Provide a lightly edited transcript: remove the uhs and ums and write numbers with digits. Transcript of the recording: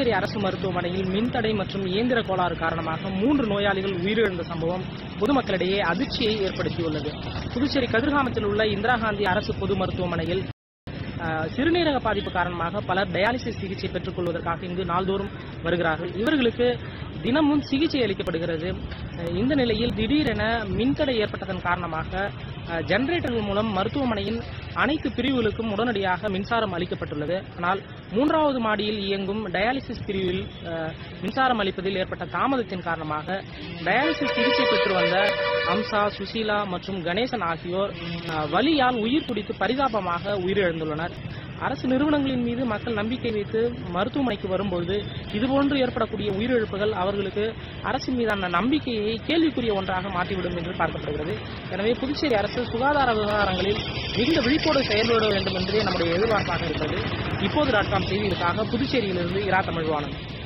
புதுச்சேரி அரசு மருத்துவமனையில் மின்தடை மற்றும் இயந்திர கோளாறு காரணமாக 3 நோயாளிகள் உயிரிழந்த சம்பவம் பொதுமக்களிடையே அதிர்ச்சியை ஏற்படுத்தியுள்ளது. புதுச்சேரி கதிர்காமத்தில் உள்ள இந்திரா காந்தி அரசு பொது மருத்துவமனையில் சிறுநீரக பாதிப்பு காரணமாக பலர் டயாலிசிஸ் சிகிச்சை பெற்றுக் கொள்வதற்காக இங்கு நாள்தோறும் வருகிறார்கள். இவர்களுக்கு தினமும் சிகிச்சை அளிக்கப்படுகிறது. இந்த நிலையில் திடீரென மின்தடை ஏற்பட்டதன் காரணமாக ஜெனரேட்டர்கள் மூலம் மருத்துவமனையின் அனைத்து பிரிவுகளுக்கும் உடனடியாக மின்சாரம் அளிக்கப்பட்டுள்ளது. ஆனால் 3வது மாடியில் இயங்கும் டயாலிசிஸ் பிரிவில் மின்சாரம் அளிப்பதில் ஏற்பட்ட தாமதத்தின் காரணமாக டயாலிசிஸ் சிகிச்சை பெற்று வந்த அம்சா, சுசீலா மற்றும் கணேசன் ஆகியோர் வலியால் உயிர் துடித்து பரிதாபமாக உயிரிழந்துள்ளனர். அரசு நிறுவனங்களின் மீது மக்கள் நம்பிக்கை வைத்து மருத்துவமனைக்கு வரும்பொழுது இதுபோன்று ஏற்படக்கூடிய உயிரிழப்புகள் அவர்களுக்கு அரசின் மீதான நம்பிக்கையை கேள்விக்குரிய ஒன்றாக மாற்றிவிடும் என்று பார்க்கப்படுகிறது. எனவே புதுச்சேரி அரசு சுகாதார விவகாரங்களில் மிகுந்த விழிப்போடு செயல்பட வேண்டும் என்பதே நம்முடைய எதிர்பார்ப்பாக இருக்கிறது. இப்போது.com செய்திகளுக்காக புதுச்சேரியிலிருந்து இரா தமிழ்வாணன்.